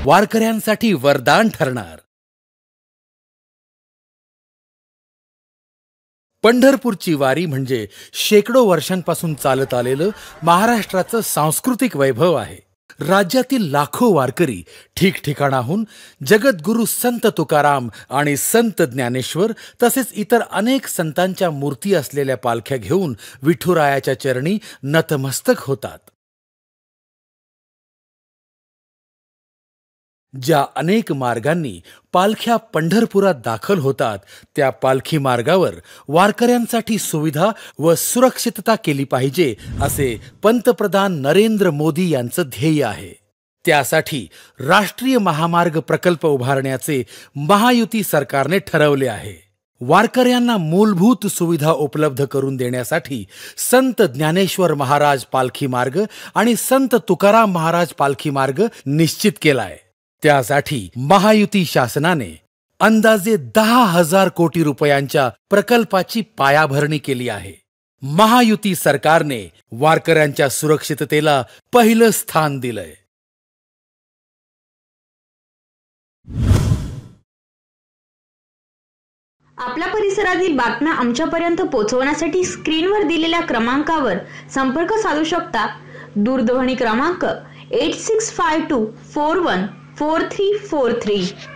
वारकऱ्यांसाठी वरदान ठरणार। पंढरपूरची वारी म्हणजे शेकडो वर्षांपासून चालत आलेलं महाराष्ट्राचं सांस्कृतिक वैभव आहे। राज्यातील लाखो वारकरी ठिकठिकाणाहून जगद्गुरु संत तुकाराम आणि संत ज्ञानेश्वर तसेच इतर अनेक संतांच्या मूर्ती असलेल्या पालख्या घेऊन विठुरायाच्या चरणी नतमस्तक होतात। ज्या अनेक मार्गांनी पालख्या पंढरपुरात दाखल होतात त्या पालखी मार्गावर वारकऱ्यांसाठी सुविधा व सुरक्षितता केली पाहिजे असे पंतप्रधान नरेंद्र मोदी यांचं ध्येय आहे। त्यासाठी राष्ट्रीय महामार्ग प्रकल्प उभारण्याचे महायुती सरकारने ठरवले आहे। वारकऱ्यांना मूलभूत सुविधा उपलब्ध करून देण्यासाठी संत ज्ञानेश्वर महाराज पालखी मार्ग आणि संत तुकाराम महाराज पालखी मार्ग निश्चित केलाय। त्यासाठी महायुती शासनाने अंदाजे 10,000 कोटी रुपयांच्या प्रकल्पाची पायाभरणी केली आहे। महायुती सरकारने वारकऱ्यांच्या सुरक्षिततेला पहिलं स्थान दिलंय। आपल्या परिसरातील बातम्या आमच्यापर्यंत पोहोचवण्यासाठी स्क्रीनवर दिलेल्या क्रमांकावर संपर्क साधू शकता। दूरध्वनी क्रमांक 8652414343।